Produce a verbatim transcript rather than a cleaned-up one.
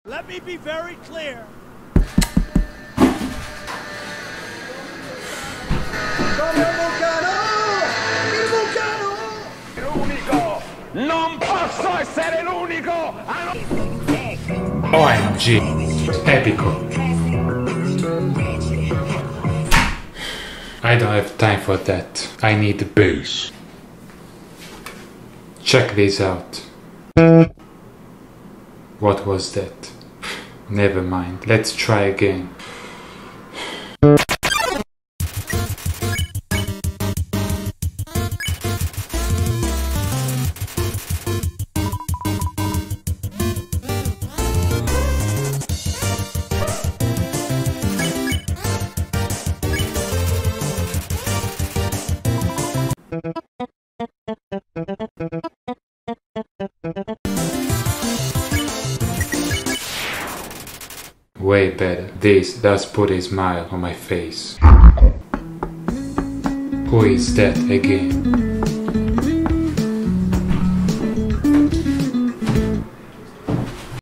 Let me be very clear. L'unico! Non posso essere l'unico! O M G, epico. I don't have time for that. I need the booze. Check this out. What was that? Never mind. Let's try again. Way better. This does put a smile on my face. Who is that again?